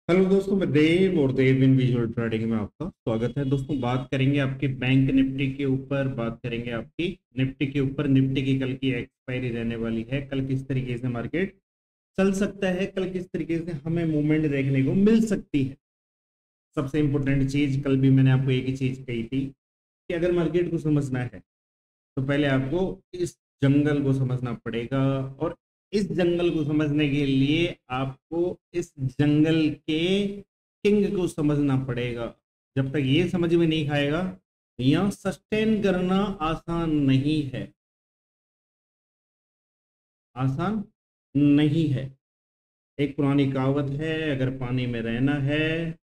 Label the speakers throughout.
Speaker 1: Hello दोस्तों, मैं देव और देव इन विजुअल ट्रेडिंग में आपका स्वागत है। दोस्तों, बात करेंगे आपके बैंक निफ्टी के ऊपर, बात करेंगे आपकी निफ्टी के ऊपर। निफ्टी की कल की एक्सपायरी रहने वाली है। कल किस तरीके से मार्केट चल सकता है, कल किस तरीके से हमें मूवमेंट देखने को मिल सकती है। सबसे इंपॉर्टेंट चीज, कल भी मैंने आपको एक ही चीज कही थी कि अगर मार्केट को समझना है तो पहले आपको इस जंगल को समझना पड़ेगा। और इस जंगल को समझने के लिए आपको इस जंगल के किंग को समझना पड़ेगा। जब तक ये समझ में नहीं आएगा, यह सस्टेन करना आसान नहीं है, आसान नहीं है। एक पुरानी कहावत है, अगर पानी में रहना है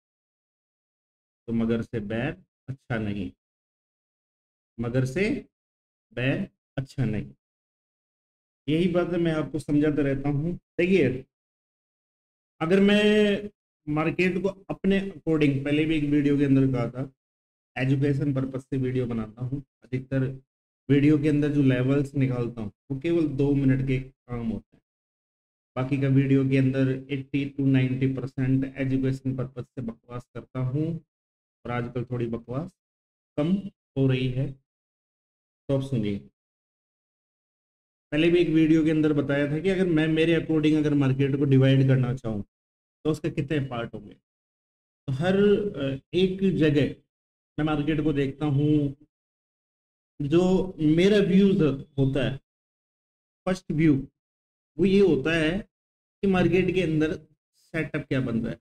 Speaker 1: तो मगर से बैर अच्छा नहीं, मगर से बैर अच्छा नहीं। यही बात है, मैं आपको समझाता रहता हूँ। देखिए, अगर मैं मार्केट को अपने अकॉर्डिंग, पहले भी एक वीडियो के अंदर कहा था, एजुकेशन पर्पज से वीडियो बनाता हूँ। अधिकतर वीडियो के अंदर जो लेवल्स निकालता हूँ वो केवल 2 मिनट के काम होते हैं। बाकी का वीडियो के अंदर 80 to 90% एजुकेशन पर्पज से बकवास करता हूँ। और आजकल थोड़ी बकवास कम हो रही है, तो अब सुनिए। पहले भी एक वीडियो के अंदर बताया था कि अगर मैं मेरे अकॉर्डिंग अगर मार्केट को डिवाइड करना चाहूँ तो उसके कितने पार्ट होंगे। तो हर एक जगह मैं मार्केट को देखता हूँ। जो मेरा व्यूज होता है, फर्स्ट व्यू वो ये होता है कि मार्केट के अंदर सेटअप क्या बन रहा है।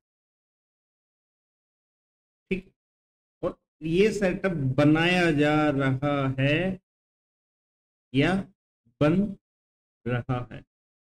Speaker 1: ठीक। और ये सेटअप बनाया जा रहा है या बन रहा है।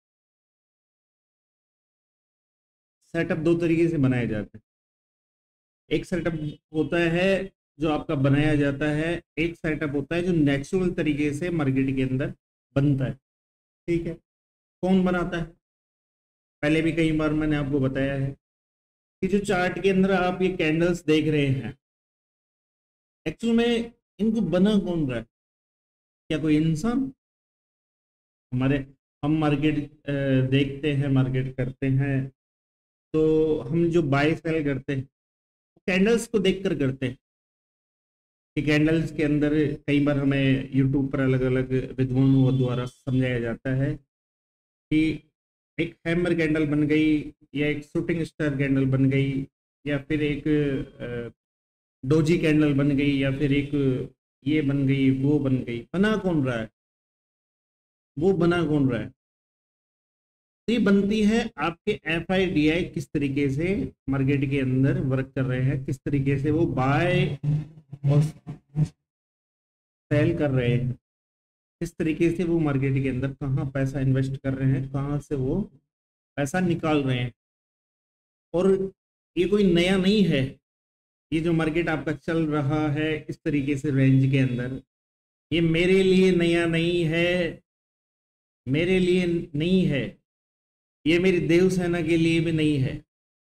Speaker 1: सेटअप दो तरीके से बनाए जाते हैं। एक सेटअप होता है जो आपका बनाया जाता है, एक सेटअप होता है जो नेचुरल तरीके से मार्केट के अंदर बनता है। ठीक है। कौन बनाता है? पहले भी कई बार मैंने आपको बताया है कि जो चार्ट के अंदर आप ये कैंडल्स देख रहे हैं, एक्चुअल में इनको बना कौन रहा है? क्या कोई इंसान? हमारे हम मार्केट देखते हैं, मार्केट करते हैं, तो हम जो बाय सेल करते हैं कैंडल्स को देखकर करते हैं। कि कैंडल्स के अंदर कई बार हमें यूट्यूब पर अलग अलग विद्वानों द्वारा समझाया जाता है कि एक हैमर कैंडल बन गई, या एक शूटिंग स्टार कैंडल बन गई, या फिर एक डोजी कैंडल बन गई, या फिर एक ये बन गई, वो बन गई। बना कौन रहा है? वो बना कौन रहा है? तो ये बनती है आपके एफ आई डी आई किस तरीके से मार्केट के अंदर वर्क कर रहे हैं, किस तरीके से वो बाय और सेल कर रहे हैं, किस तरीके से वो मार्केट के अंदर कहाँ पैसा इन्वेस्ट कर रहे हैं, कहाँ से वो पैसा निकाल रहे हैं। और ये कोई नया नहीं है। ये जो मार्केट आपका चल रहा है इस तरीके से रेंज के अंदर, ये मेरे लिए नया नहीं है, मेरे लिए नहीं है, ये मेरी देव सेना के लिए भी नहीं है,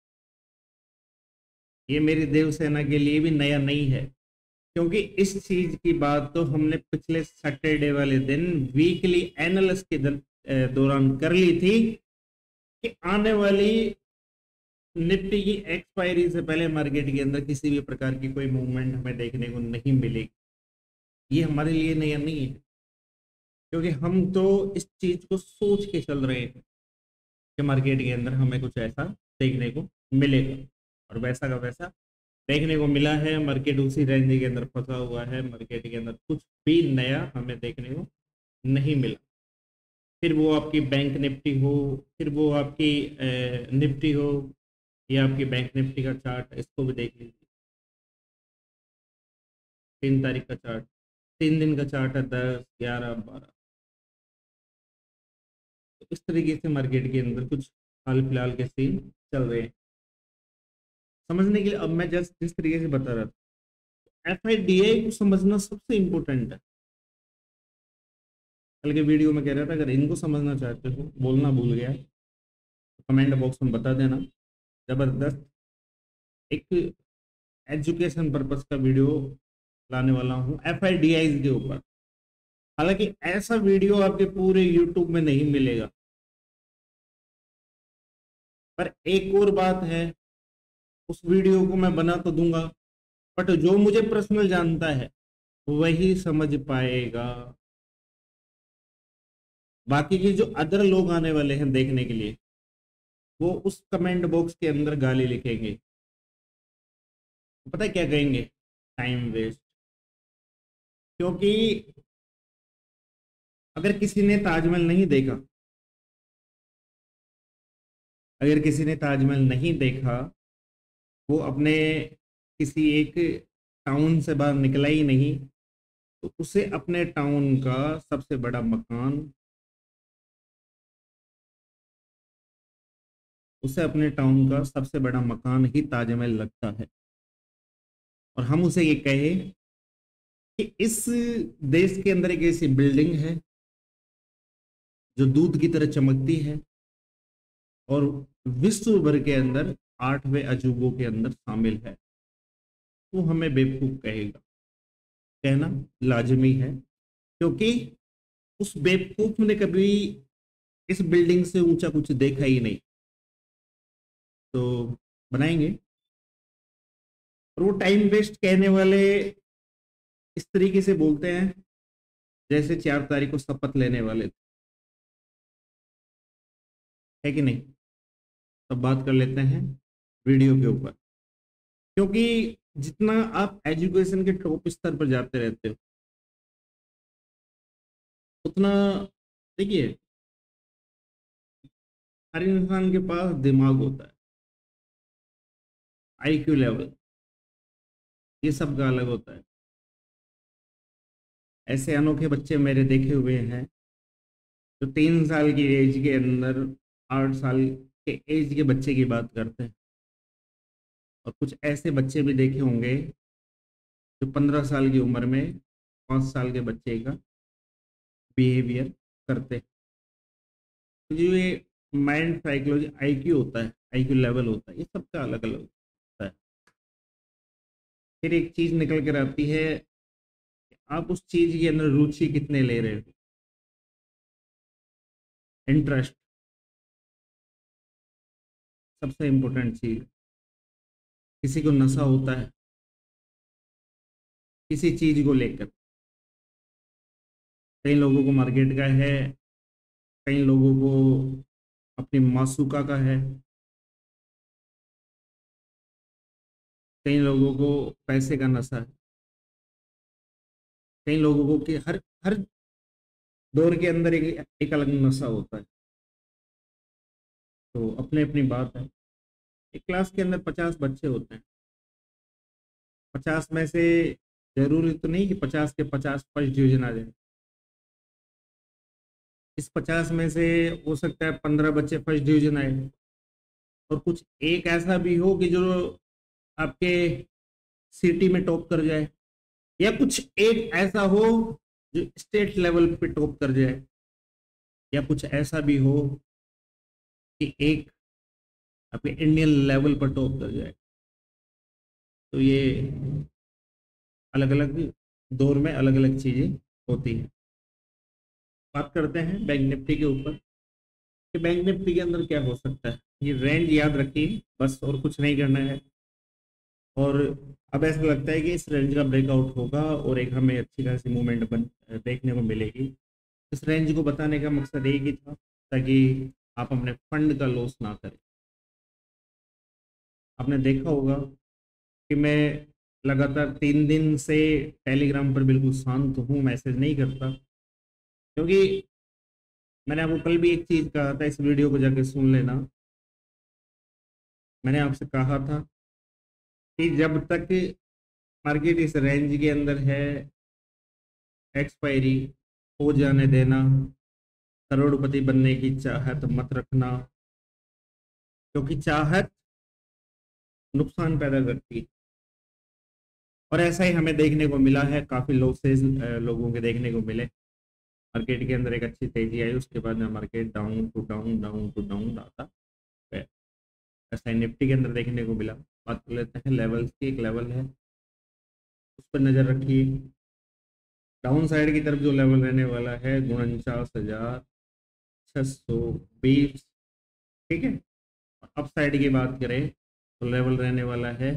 Speaker 1: ये मेरी देव सेना के लिए भी नया नहीं है। क्योंकि इस चीज की बात तो हमने पिछले सैटरडे वाले दिन वीकली एनालिस्ट के दौरान कर ली थी कि आने वाली निफ्टी की एक्सपायरी से पहले मार्केट के अंदर किसी भी प्रकार की कोई मूवमेंट हमें देखने को नहीं मिलेगी। ये हमारे लिए नया नहीं है, क्योंकि हम तो इस चीज को सोच के चल रहे हैं कि मार्केट के अंदर हमें कुछ ऐसा देखने को मिलेगा। और वैसा का वैसा देखने को मिला है। मार्केट उसी रेंज के अंदर फंसा हुआ है, मार्केट के अंदर कुछ भी नया हमें देखने को नहीं मिला। फिर वो आपकी बैंक निफ्टी हो, फिर वो आपकी निफ्टी हो, या आपकी बैंक निफ्टी का चार्ट, इसको भी देख लीजिए। 3 तारीख का चार्ट, 3 दिन का चार्ट है, 10, 11, 12। तो इस तरीके से मार्केट के अंदर कुछ हाल फिलहाल के सीन चल रहे हैं। समझने के लिए अब मैं जस्ट जिस तरीके से बता रहा था, एफ आई डी आई को समझना सबसे इंपॉर्टेंट है। कल के वीडियो में कह रहा था, अगर इनको समझना चाहते हो, बोलना भूल गया तो कमेंट बॉक्स में बता देना। जबरदस्त एक एजुकेशन पर्पज का वीडियो लाने वाला हूँ एफ आई डी आई के ऊपर। हालांकि ऐसा वीडियो आपके पूरे यूट्यूब में नहीं मिलेगा। पर एक और बात है, उस वीडियो को मैं बना तो दूंगा, बट जो मुझे पर्सनल जानता है वही समझ पाएगा। बाकी के जो अदर लोग आने वाले हैं देखने के लिए, वो उस कमेंट बॉक्स के अंदर गाली लिखेंगे। पता है क्या कहेंगे? Time waste. क्योंकि अगर किसी ने ताजमहल नहीं देखा, अगर किसी ने ताजमहल नहीं देखा, वो अपने किसी एक टाउन से बाहर निकला ही नहीं, तो उसे अपने टाउन का सबसे बड़ा मकान, उसे अपने टाउन का सबसे बड़ा मकान ही ताजमहल लगता है। और हम उसे ये कहे कि इस देश के अंदर एक ऐसी बिल्डिंग है जो दूध की तरह चमकती है और विश्व भर के अंदर 8वें अजूबों के अंदर शामिल है, तो हमें बेवकूफ कहेगा। कहना लाजमी है, क्योंकि उस बेवकूफ ने कभी इस बिल्डिंग से ऊंचा कुछ देखा ही नहीं। तो बनाएंगे। और वो टाइम वेस्ट कहने वाले इस तरीके से बोलते हैं जैसे 4 तारीख को शपथ लेने वाले थे, है कि नहीं? तब बात कर लेते हैं वीडियो के ऊपर। क्योंकि जितना आप एजुकेशन के टॉप स्तर पर जाते रहते हो, उतना, देखिए, हर इंसान के पास दिमाग होता है, आईक्यू लेवल ये सब का अलग होता है। ऐसे अनोखे बच्चे मेरे देखे हुए हैं जो 3 साल की एज के अंदर 8 साल के एज के बच्चे की बात करते हैं, और कुछ ऐसे बच्चे भी देखे होंगे जो 15 साल की उम्र में 5 साल के बच्चे का बिहेवियर करते हैं। तो जो ये माइंड साइकोलॉजी आईक्यू होता है, आईक्यू लेवल होता है, ये सबका अलग अलग होता है। फिर एक चीज निकल कर आती है कि आप उस चीज के अंदर रुचि कितने ले रहे हो, इंटरेस्ट सबसे इम्पोर्टेंट चीज। किसी को नशा होता है किसी चीज को लेकर, कई लोगों को मार्केट का है, कई लोगों को अपनी मासूका का है, कई लोगों को पैसे का नशा है, कई लोगों को कि हर हर दौर के अंदर एक अलग नशा होता है। तो अपने अपनी बात है। एक क्लास के अंदर 50 बच्चे होते हैं, 50 में से जरूरी तो नहीं कि 50 के 50 फर्स्ट डिवीजन आ जाए। इस 50 में से हो सकता है 15 बच्चे फर्स्ट डिवीजन आए, और कुछ एक ऐसा भी हो कि जो आपके सिटी में टॉप कर जाए, या कुछ एक ऐसा हो जो स्टेट लेवल पे टॉप कर जाए, या कुछ ऐसा भी हो कि एक आपके इंडियन लेवल पर टॉप कर जाए। तो ये अलग अलग दौर में अलग अलग चीजें होती हैं। बात करते हैं बैंक निफ्टी के ऊपर कि बैंक निफ्टी के अंदर क्या हो सकता है। ये रेंज याद रखिए बस, और कुछ नहीं करना है। और अब ऐसा लगता है कि इस रेंज का ब्रेकआउट होगा और एक हमें अच्छी खासी मूवमेंट देखने को मिलेगी। इस रेंज को बताने का मकसद एक ही था, ताकि आप अपने फंड का लॉस ना करें। आपने देखा होगा कि मैं लगातार 3 दिन से टेलीग्राम पर बिल्कुल शांत हूँ, मैसेज नहीं करता, क्योंकि मैंने आपको कल भी एक चीज कहा था, इस वीडियो को जाके सुन लेना। मैंने आपसे कहा था कि जब तक मार्केट इस रेंज के अंदर है, एक्सपायरी हो जाने देना। करोड़पति बनने की चाहत मत रखना, क्योंकि चाहत नुकसान पैदा करती है। और ऐसा ही हमें देखने को मिला है, काफी लॉसेज लोगों के देखने को मिले। मार्केट के अंदर एक अच्छी तेजी आई, उसके बाद में market down to down down to down आता है। ऐसा निफ्टी के अंदर देखने को मिला। बात कर लेते हैं लेवल्स की। एक लेवल है, उस पर नजर रखिए। डाउन साइड की तरफ जो लेवल रहने वाला है 49,620, ठीक है। अप साइड की बात करें तो लेवल रहने वाला है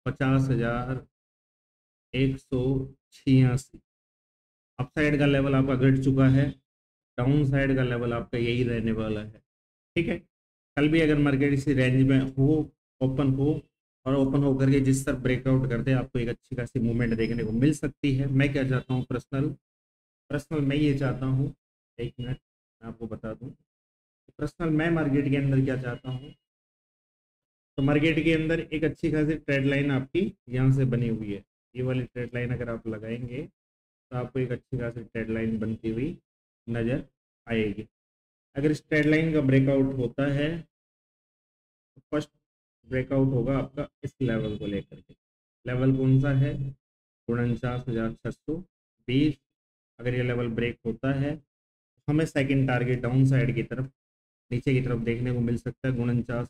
Speaker 1: 50,186। अप साइड का लेवल आपका घट चुका है, डाउन साइड का लेवल आपका यही रहने वाला है। ठीक है, कल भी अगर मार्केट इसी रेंज में हो, ओपन हो, और ओपन होकर के जिस तरह ब्रेकआउट करते हैं, आपको एक अच्छी खासी मूवमेंट देखने को मिल सकती है। मैं क्या चाहता हूँ, पर्सनल पर्सनल मैं ये चाहता हूँ, एक मिनट मैं आपको बता दूँ, पर्सनल मैं मार्केट के अंदर क्या चाहता हूँ। तो मार्केट के अंदर एक अच्छी खासी ट्रेड लाइन आपकी यहाँ से बनी हुई है। ये वाली ट्रेड लाइन अगर आप लगाएंगे तो आपको एक अच्छी खासी ट्रेड लाइन बनती हुई नजर आएगी। अगर इस ट्रेड लाइन का ब्रेकआउट होता है तो फर्स्ट ब्रेकआउट होगा आपका इस लेवल को लेकर के। लेवल कौन सा है, 49,620। अगर ये लेवल ब्रेक होता है तो हमें सेकंड टारगेट डाउन साइड की तरफ, नीचे की तरफ देखने को मिल सकता है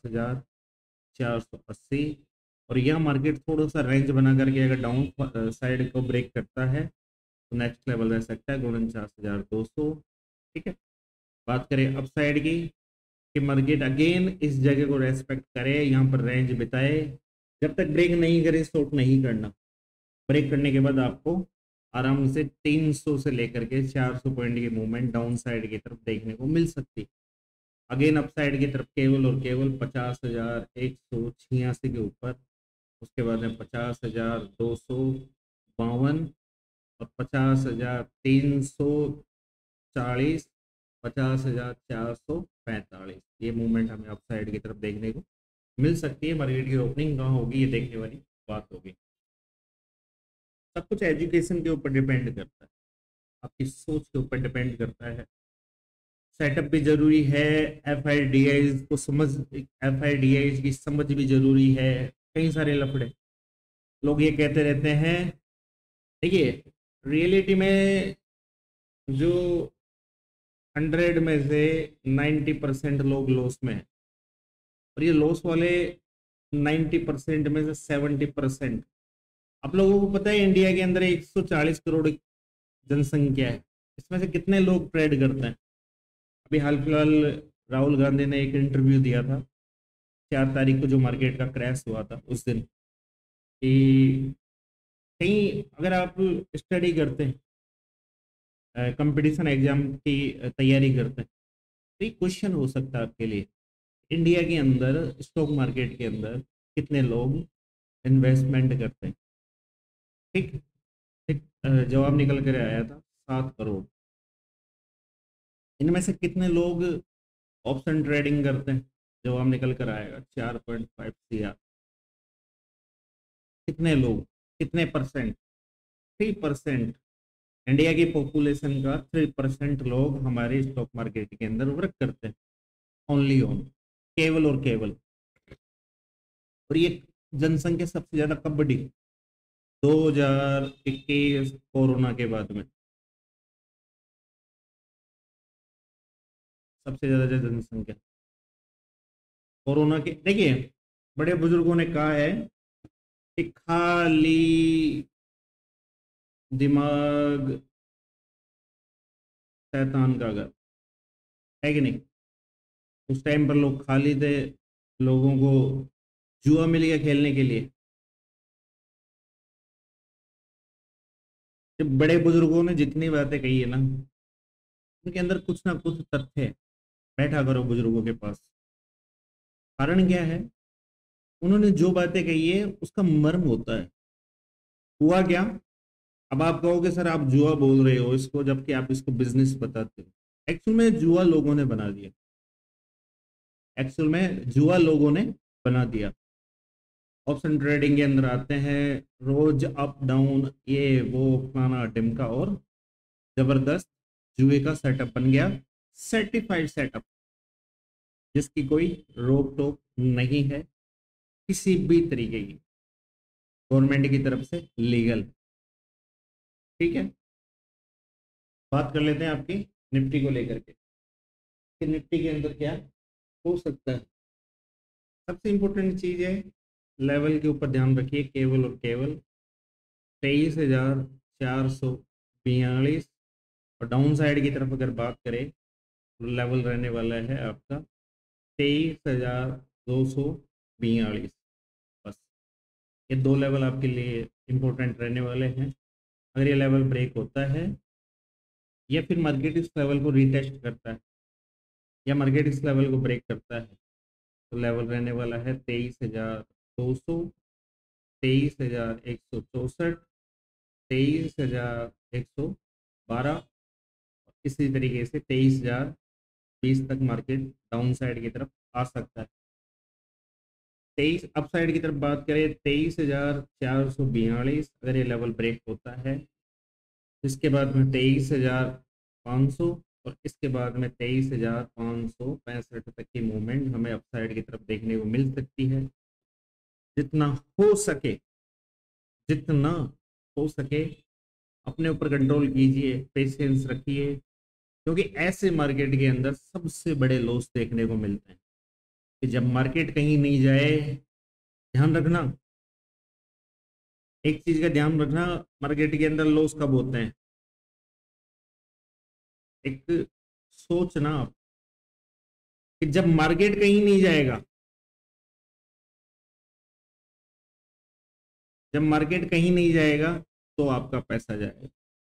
Speaker 1: 49,480। और यह मार्केट थोड़ा सा रेंज बना करके अगर डाउन साइड को ब्रेक करता है तो नेक्स्ट लेवल रह सकता है 49,200। ठीक है, बात करें अप साइड की, कि मार्केट अगेन इस जगह को रेस्पेक्ट करे, यहाँ पर रेंज बिताए। जब तक ब्रेक नहीं करे शॉर्ट नहीं करना। ब्रेक करने के बाद आपको आराम से 300 से लेकर के 400 पॉइंट की मूवमेंट डाउन साइड की तरफ देखने को मिल सकती है। अगेन अप साइड की तरफ केवल और केवल 50,186 के ऊपर, उसके बाद में 50,252 और 50,340, 50,445, ये मूवमेंट हमें अप साइड की तरफ देखने को मिल सकती है। मार्केट की ओपनिंग कहाँ होगी ये देखने वाली बात होगी। सब कुछ एजुकेशन के ऊपर डिपेंड करता है, आपकी सोच के ऊपर डिपेंड करता है। सेटअप भी जरूरी है, एफ आई डी आई को समझ, एफ आई डी आई की समझ भी जरूरी है। कई सारे लफड़े लोग ये कहते रहते हैं। देखिए, रियलिटी में जो 100 में से 90% लोग लॉस में है, और ये लॉस वाले 90% में से 70%, आप लोगों को पता है इंडिया के अंदर 140 करोड़ जनसंख्या है। इसमें से कितने लोग ट्रेड करते हैं? अभी हाल फिलहाल राहुल गांधी ने एक इंटरव्यू दिया था 4 तारीख को, जो मार्केट का क्रैश हुआ था उस दिन, कि कहीं अगर आप स्टडी करते हैं, कंपटीशन एग्जाम की तैयारी करते हैं, तो एक क्वेश्चन हो सकता है आपके लिए, इंडिया के अंदर स्टॉक मार्केट के अंदर कितने लोग इन्वेस्टमेंट करते हैं? ठीक, ठीक, जवाब निकल कर आया था 7 करोड़। इनमें से कितने लोग ऑप्शन ट्रेडिंग करते हैं? जवाब निकल कर आएगा 4.5 CR। कितने लोग, कितने परसेंट? 3%। इंडिया की पॉपुलेशन का 3% लोग हमारे स्टॉक मार्केट के अंदर वर्क करते हैं, ओनली ऑन, केवल और केवल। और ये जनसंख्या सबसे ज्यादा कब बढ़ी? 2021 कोरोना के बाद में सबसे ज्यादा जनसंख्या कोरोना के। देखिए, बड़े बुजुर्गों ने कहा है कि खाली दिमाग शैतान का घर, है कि नहीं? उस टाइम पर लोग खाली थे, लोगों को जुआ मिल गया खेलने के लिए। जब बड़े बुजुर्गों ने जितनी बातें कही है ना, उनके अंदर कुछ ना कुछ तथ्य है। बैठा करो बुजुर्गों के पास। कारण क्या है? उन्होंने जो बातें कही है उसका मर्म होता है। हुआ क्या? अब आप कहोगे सर आप जुआ बोल रहे हो इसको, जबकि आप इसको बिजनेस बताते हो। एक्चुअल में जुआ लोगों ने बना दिया, एक्चुअल में जुआ लोगों ने बना दिया। ऑप्शन ट्रेडिंग के अंदर आते हैं, रोज अप डाउन, ये वो फलाना ढिमका, और जबरदस्त जुए का सेटअप बन गया। सर्टिफाइड सेटअप, जिसकी कोई रोक टोक नहीं है किसी भी तरीके की, गवर्नमेंट की तरफ से लीगल। ठीक है, बात कर लेते हैं आपकी निफ्टी को लेकर के, कि निफ्टी के अंदर क्या हो सकता है। सबसे इंपॉर्टेंट चीज है, लेवल के ऊपर ध्यान रखिए, केवल और केवल 23,442। और डाउन साइड की तरफ अगर बात करें तो लेवल रहने वाला है आपका 23,242। ये दो लेवल आपके लिए इम्पोर्टेंट रहने वाले हैं। अगर ये लेवल ब्रेक होता है या फिर मार्केट इस लेवल को रीटेस्ट करता है या मार्केट इस लेवल को ब्रेक करता है, तो लेवल रहने वाला है 23,200, 23,164, 23,112, इसी तरीके से 23,020 तक मार्केट डाउन साइड की तरफ आ सकता है। 23 अप साइड की तरफ बात करें, 23,442 अगर ये लेवल ब्रेक होता है, इसके बाद में 23,500 और इसके बाद में 23,565 तक की मूवमेंट हमें अप साइड की तरफ देखने को मिल सकती है। जितना हो सके, जितना हो सके अपने ऊपर कंट्रोल कीजिए, पेशेंस रखिए, क्योंकि ऐसे मार्केट के अंदर सबसे बड़े लॉस देखने को मिलते हैं कि जब मार्केट कहीं नहीं जाए। ध्यान रखना, एक चीज का ध्यान रखना, मार्केट के अंदर लॉस कब होते हैं। एक सोचना आप कि जब मार्केट कहीं नहीं जाएगा, जब मार्केट कहीं नहीं जाएगा तो आपका पैसा जाएगा।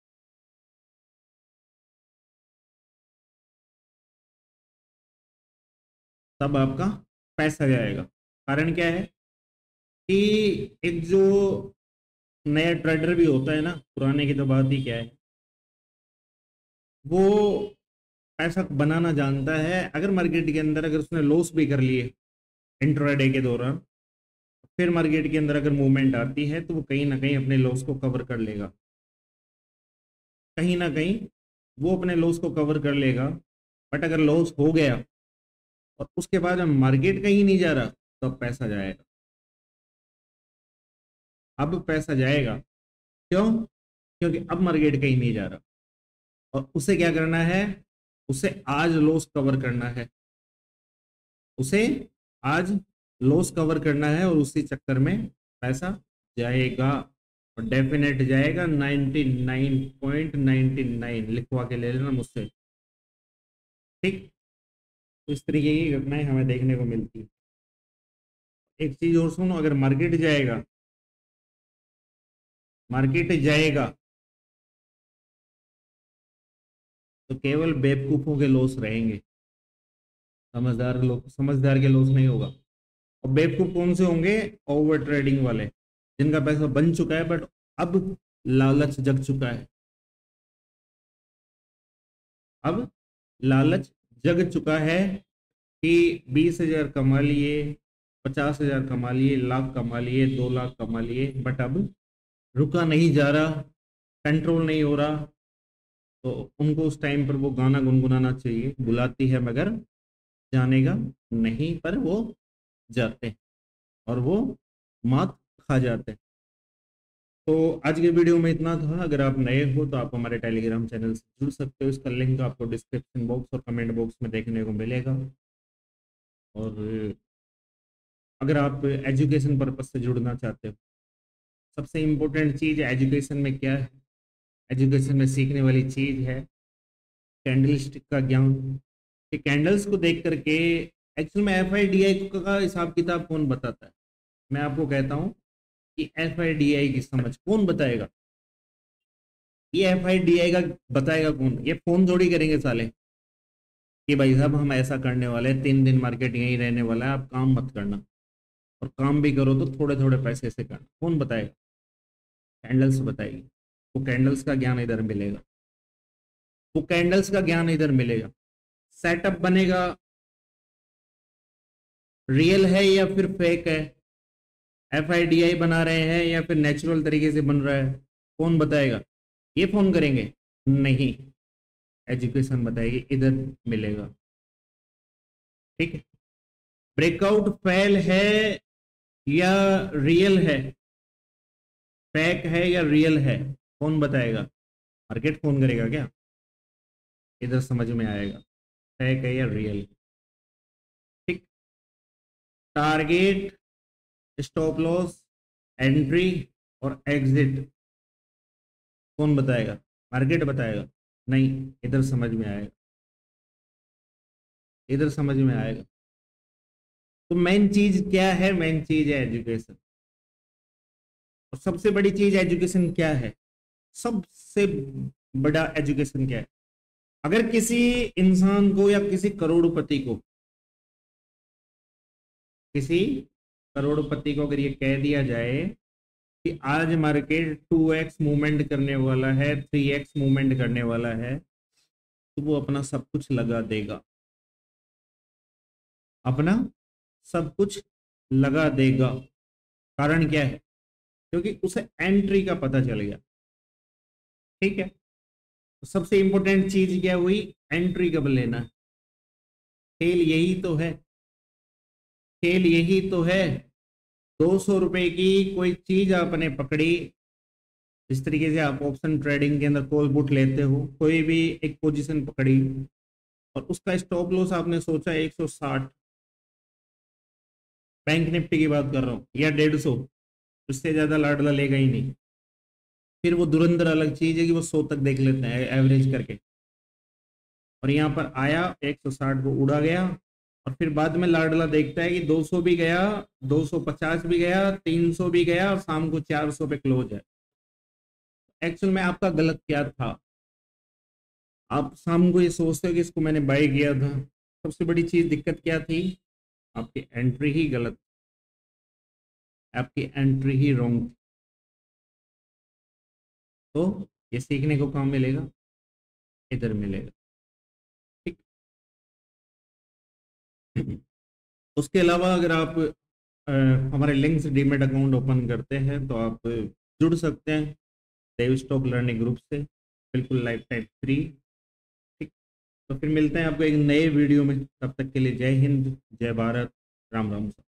Speaker 1: तब आपका पैसा जाएगा। कारण क्या है कि एक जो नया ट्रेडर भी होता है ना, पुराने की तो बात ही क्या है, वो पैसा बनाना जानता है। अगर मार्केट के अंदर अगर उसने लॉस भी कर लिए इंट्राडे के दौरान, फिर मार्केट के अंदर अगर मूवमेंट आती है तो वो कहीं ना कहीं अपने लॉस को कवर कर लेगा, कहीं ना कहीं वो अपने लॉस को कवर कर लेगा। बट अगर लॉस हो गया और उसके बाद मार्केट कहीं नहीं जा रहा, तो अब पैसा जाएगा। अब पैसा जाएगा क्यों? क्योंकि अब मार्केट कहीं नहीं जा रहा और उसे क्या करना है, उसे आज लॉस कवर करना है, उसे आज लॉस कवर करना है और उसी चक्कर में पैसा जाएगा और डेफिनेट जाएगा। 99.99 लिखवा के ले लेना मुझसे, ठीक। तो इस तरीके की घटनाएं हमें देखने को मिलती है। एक चीज और सुनो, अगर मार्केट जाएगा, मार्केट जाएगा तो केवल बेवकूफों के लॉस रहेंगे, समझदार लोग, समझदार के लॉस नहीं होगा। और बेवकूफ कौन से होंगे? ओवर ट्रेडिंग वाले, जिनका पैसा बन चुका है बट अब लालच जग चुका है, अब लालच जग चुका है कि 20,000 कमा लिए, 50,000 कमा लिए, लाख कमा लिए, 2 लाख कमा लिए, बट अब रुका नहीं जा रहा, कंट्रोल नहीं हो रहा। तो उनको उस टाइम पर वो गाना गुनगुनाना चाहिए, बुलाती है मगर जाने का नहीं, पर वो जाते हैं और वो मात खा जाते हैं। तो आज के वीडियो में इतना था। अगर आप नए हो तो आप हमारे टेलीग्राम चैनल से जुड़ सकते हो, इसका लिंक आपको डिस्क्रिप्शन बॉक्स और कमेंट बॉक्स में देखने को मिलेगा। और अगर आप एजुकेशन पर्पज से जुड़ना चाहते हो, सबसे इम्पोर्टेंट चीज़ एजुकेशन में क्या है, एजुकेशन में सीखने वाली चीज़ है कैंडलस्टिक का ज्ञान। कि कैंडल्स को देख करके एक्चुअल में FIDI का हिसाब किताब कौन बताता है? मैं आपको कहता हूँ कि FIDI की समझ कौन बताएगा? ये FIDI का बताएगा कौन? ये फोन थोड़ी करेंगे साले कि भाई साहब हम ऐसा करने वाले हैं, 3 दिन मार्केट यहीं रहने वाला है, आप काम मत करना, और काम भी करो तो थोड़े थोड़े पैसे से करना। कौन बताएगा? कैंडल्स बताएगी। वो कैंडल्स का ज्ञान इधर मिलेगा, वो कैंडल्स का ज्ञान इधर मिलेगा। सेटअप बनेगा रियल है या फिर फेक है, FIDI बना रहे हैं या फिर नेचुरल तरीके से बन रहा है, कौन बताएगा? ये फोन करेंगे? नहीं, एजुकेशन बताएगी, इधर मिलेगा, ठीक है। ब्रेकआउट फेल है या रियल है, फेक है या रियल है, कौन बताएगा? मार्केट फोन करेगा क्या? इधर समझ में आएगा फेक है या रियल, ठीक। टारगेट, स्टॉप लॉस, एंट्री और एग्जिट कौन बताएगा? मार्केट बताएगा? नहीं, इधर समझ में आएगा, इधर समझ में आएगा। तो मेन चीज क्या है? मेन चीज है एजुकेशन। और सबसे बड़ी चीज एजुकेशन क्या है? सबसे बड़ा एजुकेशन क्या है? अगर किसी इंसान को या किसी करोड़पति को अगर ये कह दिया जाए कि आज मार्केट 2x मूवमेंट करने वाला है, 3x मूवमेंट करने वाला है, तो वो अपना सब कुछ लगा देगा, अपना सब कुछ लगा देगा। कारण क्या है? क्योंकि उसे एंट्री का पता चल गया। ठीक है, तो सबसे इंपॉर्टेंट चीज क्या हुई? एंट्री कब लेना है। खेल यही तो है, खेल यही तो है। 200 रुपए की कोई चीज आपने पकड़ी, जिस तरीके से आप ऑप्शन ट्रेडिंग के अंदर कॉल पुट लेते हो, कोई भी एक पोजीशन पकड़ी और उसका स्टॉप लॉस आपने सोचा 160, बैंक निफ्टी की बात कर रहा हूँ, या 150, उससे ज्यादा लाडला लेगा ही नहीं। फिर वो धुरंधर अलग चीज है कि वो 100 तक देख लेते हैं एवरेज करके, और यहाँ पर आया 160 को उड़ा गया, और फिर बाद में लाडला देखता है कि 200 भी गया, 250 भी गया, 300 भी गया, और शाम को 400 पे क्लोज है। एक्चुअल में आपका गलत क्या था? आप शाम को ये सोचते हो कि इसको मैंने बाय किया था। सबसे बड़ी चीज दिक्कत क्या थी? आपकी एंट्री ही गलत, आपकी एंट्री ही रॉन्ग। तो ये सीखने को कहाँ मिलेगा? इधर मिलेगा। ठीक। उसके अलावा अगर आप हमारे लिंक से डीमेट अकाउंट ओपन करते हैं तो आप जुड़ सकते हैं देव स्टॉक लर्निंग ग्रुप से, बिल्कुल लाइफ टाइम फ्री। ठीक। तो फिर मिलते हैं आपको एक नए वीडियो में, तब तक के लिए जय हिंद, जय भारत, राम राम।